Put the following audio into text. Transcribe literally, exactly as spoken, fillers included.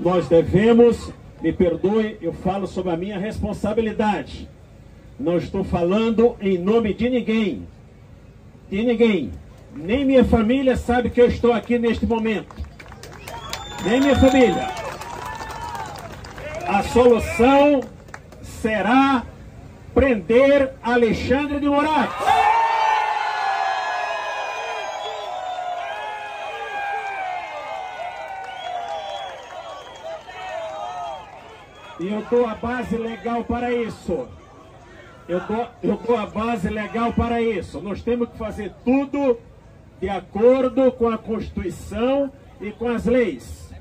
nós devemos, me perdoe, eu falo sobre a minha responsabilidade. Não estou falando em nome de ninguém. De ninguém. Nem minha família sabe que eu estou aqui neste momento. Nem minha família. A solução será prender Alexandre de Moraes. E eu dou a base legal para isso. Eu dou, eu dou a base legal para isso. Nós temos que fazer tudo de acordo com a Constituição e com as leis.